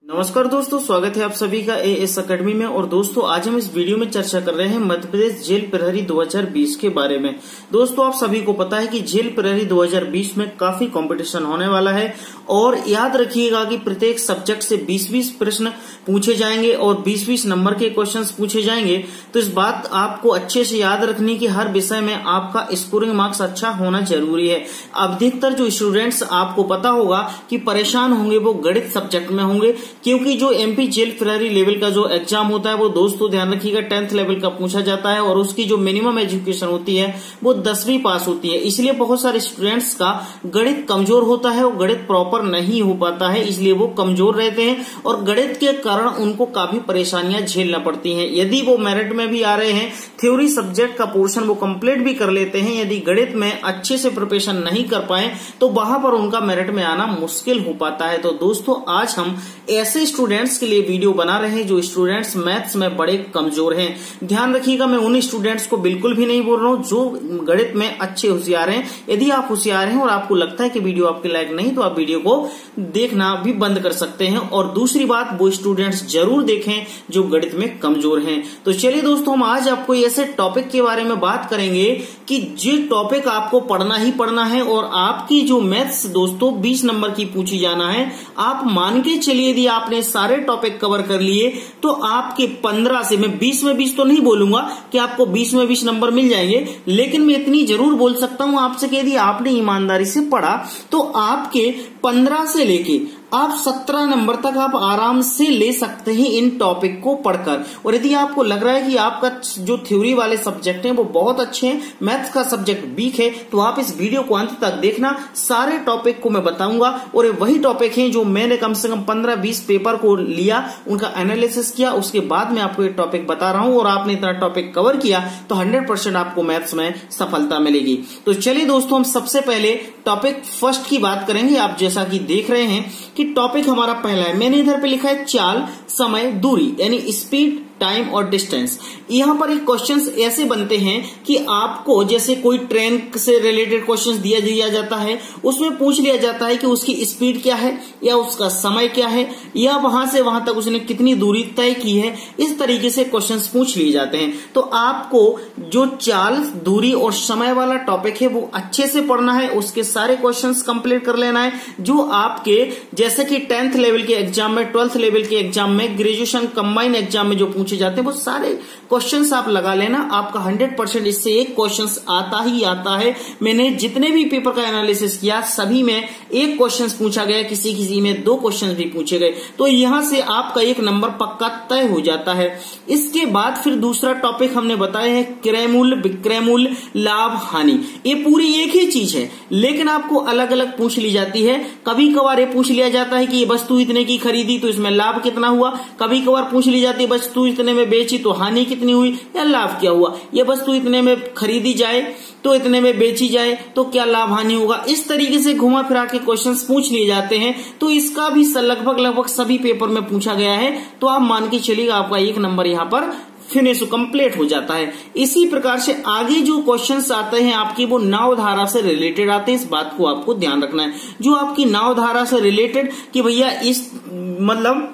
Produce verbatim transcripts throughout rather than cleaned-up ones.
नमस्कार दोस्तों, स्वागत है आप सभी का ए एस अकेडमी में। और दोस्तों आज हम इस वीडियो में चर्चा कर रहे हैं मध्य प्रदेश जेल प्रहरी दो हज़ार बीस के बारे में। दोस्तों आप सभी को पता है कि जेल प्रहरी दो हज़ार बीस में काफी कंपटीशन होने वाला है और याद रखिएगा कि प्रत्येक सब्जेक्ट से बीस बीस प्रश्न पूछे जाएंगे और बीस बीस नंबर के क्वेश्चंस पूछे जाएंगे। तो इस बात आपको अच्छे से याद रखनी कि हर विषय में आपका स्कोरिंग मार्क्स अच्छा होना जरूरी है। अधिकतर जो स्टूडेंट्स आपको पता होगा कि परेशान होंगे वो गणित सब्जेक्ट में होंगे, क्योंकि जो एमपी जेल प्रहरी लेवल का जो एग्जाम होता है वो दोस्तों ध्यान रखिएगा टेंथ लेवल का पूछा जाता है और उसकी जो मिनिमम एजुकेशन होती है वो दसवीं पास होती है। इसलिए बहुत सारे स्टूडेंट्स का गणित कमजोर होता है और गणित प्रॉपर नहीं हो पाता है, इसलिए वो कमजोर रहते हैं और गणित के कारण उनको काफी परेशानियां झेलना पड़ती हैं। यदि वो मेरिट में भी आ रहे हैं, थ्योरी सब्जेक्ट का पोर्शन वो कंप्लीट भी कर लेते हैं, यदि गणित में अच्छे से प्रिपरेशन नहीं कर पाए तो वहां पर उनका मेरिट में आना मुश्किल हो पाता है। तो दोस्तों आज हम ऐसे स्टूडेंट्स के लिए वीडियो बना रहे हैं जो स्टूडेंट्स मैथ्स में बड़े कमजोर हैं। ध्यान रखिएगा, मैं उन स्टूडेंट्स को बिल्कुल भी नहीं बोल रहा हूं जो गणित में अच्छे होशियार हैं। यदि आप होशियार हैं और आपको लगता है कि वीडियो आपके लायक नहीं तो आप वीडियो को देखना भी बंद कर सकते हैं। और दूसरी बात, वो स्टूडेंट्स जरूर देखें जो गणित में कमजोर हैं। तो चलिए दोस्तों, हम आज आपको ऐसे टॉपिक के बारे में बात करेंगे कि जो टॉपिक आपको पढ़ना ही पढ़ना है और आपकी जो मैथ्स दोस्तों बीस नंबर की पूछी जाना है। आप मान के चलिए यदि आपने सारे टॉपिक कवर कर लिए तो आपके पंद्रह से, मैं बीस में बीस तो नहीं बोलूंगा कि आपको बीस में बीस नंबर मिल जाएंगे, लेकिन मैं इतनी जरूर बोल सकता हूं आपसे कि यदि आपने ईमानदारी से पढ़ा तो आपके पंद्रह से लेके आप सत्रह नंबर तक आप आराम से ले सकते हैं इन टॉपिक को पढ़कर। और यदि आपको लग रहा है कि आपका जो थ्योरी वाले सब्जेक्ट हैं वो बहुत अच्छे हैं, मैथ्स का सब्जेक्ट वीक है, तो आप इस वीडियो को अंत तक देखना। सारे टॉपिक को मैं बताऊंगा और वही टॉपिक हैं जो मैंने कम से कम पंद्रह बीस पेपर को लिया, उनका एनालिसिस किया, उसके बाद मैं आपको ये टॉपिक बता रहा हूं। और आपने इतना टॉपिक कवर किया तो हंड्रेड परसेंट आपको मैथ्स में सफलता मिलेगी। तो चलिए दोस्तों, हम सबसे पहले टॉपिक फर्स्ट की बात करेंगे। आप जैसा कि देख रहे हैं कि टॉपिक हमारा पहला है, मैंने इधर पे लिखा है चाल, समय, दूरी, यानी स्पीड, टाइम और डिस्टेंस। यहां पर एक क्वेश्चंस ऐसे बनते हैं कि आपको जैसे कोई ट्रेन से रिलेटेड क्वेश्चंस दिया दिया जाता है, उसमें पूछ लिया जाता है कि उसकी स्पीड क्या है या उसका समय क्या है या वहां से वहां तक उसने कितनी दूरी तय की है। इस तरीके से क्वेश्चंस पूछ लिए जाते हैं। तो आपको जो चाल, दूरी और समय वाला टॉपिक है वो अच्छे से पढ़ना है, उसके सारे क्वेश्चंस कंप्लीट कर लेना है जो आपके जैसे कि टेंथ लेवल के एग्जाम में, ट्वेल्थ लेवल के एग्जाम में, ग्रेजुएशन कंबाइन एग्जाम में जो पूछे जाते हैं वो सारे क्वेश्चंस आप लगा लेना। आपका हंड्रेड परसेंट इससे एक क्वेश्चंस आता ही आता है। मैंने जितने भी पेपर का एनालिसिस किया सभी में एक क्वेश्चंस पूछा गया, किसी किसी में दो क्वेश्चंस भी पूछे गए, तो यहां से आपका एक नंबर पक्का तय हो जाता है। इसके बाद फिर दूसरा टॉपिक हमने बताया है क्रय मूल्य, विक्रय मूल्य, लाभ, हानि। ये पूरी एक ही चीज है लेकिन आपको अलग अलग पूछ ली जाती है। कभी कभार ये पूछ लिया जाता है कि ये वस्तु इतने की खरीदी तो इसमें लाभ कितना हुआ, कभी कभार पूछ ली जाती है वस्तु इतने में बेची तो हानि कितनी हुई या लाभ क्या हुआ, ये वस्तु इतने में खरीदी जाए तो इतने में बेची जाए तो क्या लाभ हानि होगा। इस तरीके से घुमा फिरा के क्वेश्चंस पूछ लिए जाते हैं। तो इसका भी लगभग लगभग सभी पेपर में पूछा गया है। तो आप मान के चलिएगा आपका एक नंबर यहां पर फिनिश कंप्लीट हो जाता है। इसी प्रकार से आगे जो क्वेश्चंस आते हैं आपकी वो नाव धारा से रिलेटेड आते हैं। इस बात को आपको ध्यान रखना है। जो आपकी नाव धारा से रिलेटेड कि भैया इस मतलब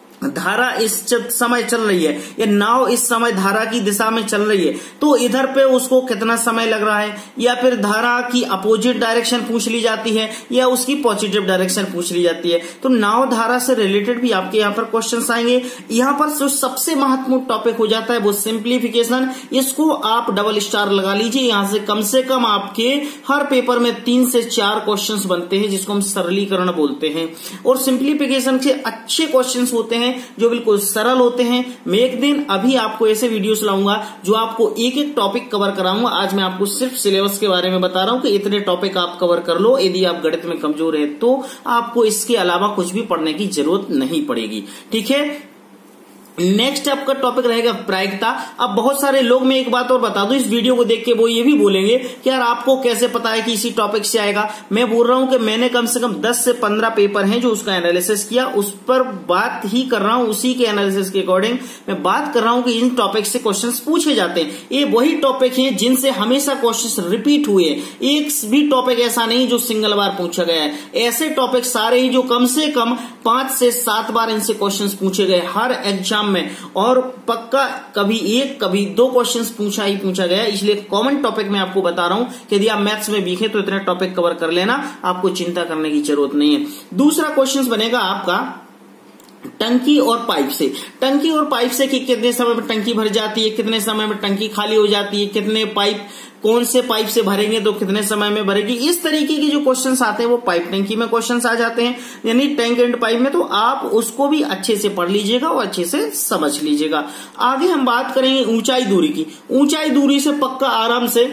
धारा इस समय चल रही है या नाव इस समय धारा की दिशा में चल रही है तो इधर पे उसको कितना समय लग रहा है, या फिर धारा की अपोजिट डायरेक्शन पूछ ली जाती है या उसकी पॉजिटिव डायरेक्शन पूछ ली जाती है। तो नाव धारा से रिलेटेड भी आपके यहाँ पर क्वेश्चंस आएंगे। यहाँ पर जो सबसे महत्वपूर्ण टॉपिक हो जाता है वो सिंप्लीफिकेशन। इसको आप डबल स्टार लगा लीजिए। यहाँ से कम से कम आपके हर पेपर में तीन से चार क्वेश्चंस बनते हैं जिसको हम सरलीकरण बोलते हैं। और सिंप्लीफिकेशन से अच्छे क्वेश्चंस होते हैं जो बिल्कुल सरल होते हैं। मैं एक दिन अभी आपको ऐसे वीडियोस लाऊंगा जो आपको एक एक टॉपिक कवर कराऊंगा। आज मैं आपको सिर्फ सिलेबस के बारे में बता रहा हूं कि इतने टॉपिक आप कवर कर लो। यदि आप गणित में कमजोर है तो आपको इसके अलावा कुछ भी पढ़ने की जरूरत नहीं पड़ेगी। ठीक है, नेक्स्ट आपका टॉपिक रहेगा प्रायिकता। अब बहुत सारे लोग, मैं एक बात और बता दूं, इस वीडियो को देख के वो ये भी बोलेंगे कि यार आपको कैसे पता है कि इसी टॉपिक से आएगा। मैं बोल रहा हूं कि मैंने कम से कम दस से पंद्रह पेपर हैं जो उसका एनालिसिस किया, उस पर बात ही कर रहा हूं, उसी के एनालिसिस के अकॉर्डिंग मैं बात कर रहा हूं कि इन टॉपिक से क्वेश्चन पूछे जाते हैं। ये वही टॉपिक है जिनसे हमेशा क्वेश्चन रिपीट हुए, एक भी टॉपिक ऐसा नहीं जो सिंगल बार पूछा गया है। ऐसे टॉपिक सारे ही जो कम से कम पांच से सात बार इनसे क्वेश्चन पूछे गए हर एग्जाम में, और पक्का कभी एक कभी दो क्वेश्चंस पूछा ही पूछा गया। इसलिए कॉमन टॉपिक मैं आपको बता रहा हूं कि यदि आप मैथ्स में वीक है तो इतने टॉपिक कवर कर लेना, आपको चिंता करने की जरूरत नहीं है। दूसरा क्वेश्चन बनेगा आपका टंकी और पाइप से। टंकी और पाइप से कि कितने समय में टंकी भर जाती है, कितने समय में टंकी खाली हो जाती है, कितने पाइप, कौन से पाइप से भरेंगे तो कितने समय में भरेगी, इस तरीके के जो क्वेश्चंस आते हैं वो पाइप टंकी में क्वेश्चंस आ जाते हैं, यानी टैंक एंड पाइप में। तो आप उसको भी अच्छे से पढ़ लीजिएगा और अच्छे से समझ लीजिएगा। आगे हम बात करेंगे ऊंचाई दूरी की। ऊंचाई दूरी से पक्का आराम से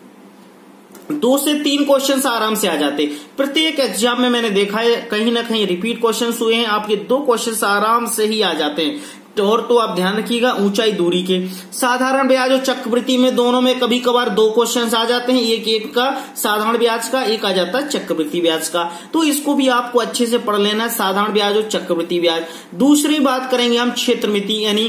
दो से तीन क्वेश्चंस आराम से आ जाते। प्रत्येक एग्जाम में मैंने देखा है कहीं ना कहीं रिपीट क्वेश्चंस हुए हैं, आपके दो क्वेश्चंस आराम से ही आ जाते हैं। और तो आप ध्यान रखिएगा ऊंचाई दूरी के। साधारण ब्याज और चक्रवृद्धि में दोनों में कभी कभार दो क्वेश्चंस आ जाते हैं, एक एक का साधारण ब्याज का, एक आ जाता है चक्रवृद्धि ब्याज का। तो इसको भी आपको अच्छे से पढ़ लेना है, साधारण ब्याज और चक्रवृद्धि ब्याज। दूसरी बात करेंगे हम क्षेत्रमिति, यानी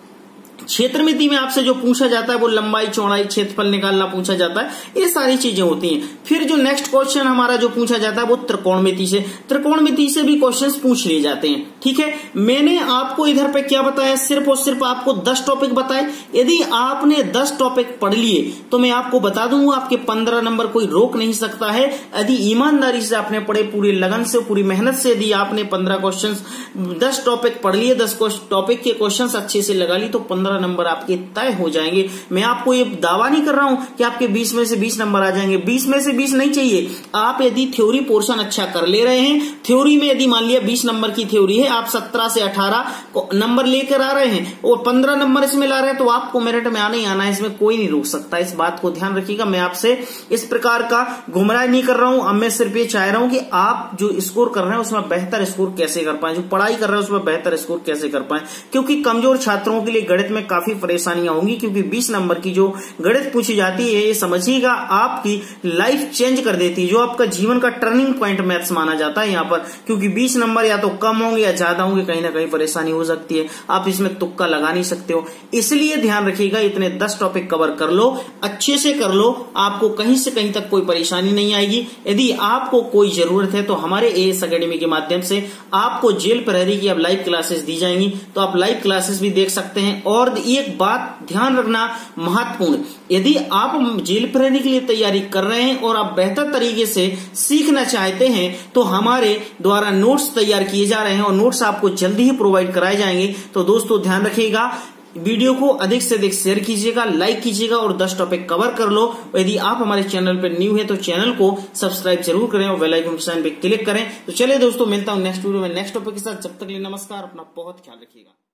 क्षेत्रमिति में आपसे जो पूछा जाता है वो लंबाई चौड़ाई क्षेत्रफल निकालना पूछा जाता है, ये सारी चीजें होती हैं। फिर जो नेक्स्ट क्वेश्चन हमारा जो पूछा जाता है वो त्रिकोणमिति से। त्रिकोणमिति से भी क्वेश्चंस पूछ लिए जाते हैं। ठीक है, मैंने आपको इधर पे क्या बताया, सिर्फ और सिर्फ आपको दस टॉपिक बताए। यदि आपने दस टॉपिक पढ़ लिए तो मैं आपको बता दूंगा आपके पंद्रह नंबर कोई रोक नहीं सकता है। यदि ईमानदारी से आपने पढ़े, पूरी लगन से, पूरी मेहनत से यदि आपने पंद्रह क्वेश्चन दस टॉपिक पढ़ लिए, दस टॉपिक के क्वेश्चन अच्छे से लगा ली तो पंद्रह नंबर आपके तय हो जाएंगे। मैं आपको ये दावा नहीं कर रहा हूं कि आपके बीस में से बीस नंबर आ जाएंगे, बीस में से बीस नहीं चाहिए। आप यदि थ्योरी पोर्शन अच्छा कर ले रहे हैं, थ्योरी में यदि मान लिया बीस नंबर की थ्योरी है, आप सत्रह से अठारह नंबर लेकर आ रहे हैं और पंद्रह नंबर इसमें ला रहे हैं, तो आपको मेरिट में आना ही आना है, इसमें कोई नहीं रोक सकता। इस बात को ध्यान रखिएगा। मैं आपसे इस प्रकार का गुमराह नहीं कर रहा हूं। अब मैं सिर्फ ये चाह रहा हूं कि आप जो स्कोर कर रहे हैं उसमें बेहतर स्कोर कैसे कर पाए, जो पढ़ाई कर रहे हैं उसमें बेहतर स्कोर कैसे कर पाए, क्योंकि कमजोर छात्रों के लिए गणित में काफी परेशानियां होंगी, क्योंकि बीस नंबर की जो गणित पूछी जाती है, ये समझिएगा आपकी लाइफ चेंज कर देती है, जो आपका जीवन का टर्निंग पॉइंट मैथ्स माना जाता है यहाँ पर। क्योंकि बीस नंबर या तो कम होंगे या ज्यादा होंगे, कहीं ना कहीं परेशानी हो सकती है, आप इसमें तुक्का लगा नहीं सकते हो। इसलिए ध्यान रखिएगा, इतने दस टॉपिक कवर कर लो, अच्छे से कर लो, आपको कहीं से कहीं तक कोई परेशानी नहीं आएगी। यदि आपको कोई जरूरत है तो हमारे एएस एकेडमी के माध्यम से आपको जेल प्रहरी की अब लाइव क्लासेस दी जाएंगी, तो आप लाइव क्लासेस भी देख सकते हैं। और एक बात ध्यान रखना महत्वपूर्ण, यदि आप जेल प्रहरी के लिए तैयारी कर रहे हैं और आप बेहतर तरीके से सीखना चाहते हैं तो हमारे द्वारा नोट्स तैयार किए जा रहे हैं और नोट्स आपको जल्दी ही प्रोवाइड कराए जाएंगे। तो दोस्तों ध्यान रखिएगा, वीडियो को अधिक से अधिक शेयर कीजिएगा, लाइक कीजिएगा और दस टॉपिक कवर कर लो। यदि आप हमारे चैनल पर न्यू है तो चैनल को सब्सक्राइब जरूर करें और बेल आइकन के साइन पे क्लिक करें। तो चलिए दोस्तों, मिलता हूं नेक्स्ट वीडियो में नेक्स्ट टॉपिक के साथ। जब तक के लिए नमस्कार, अपना बहुत ख्याल रखिएगा।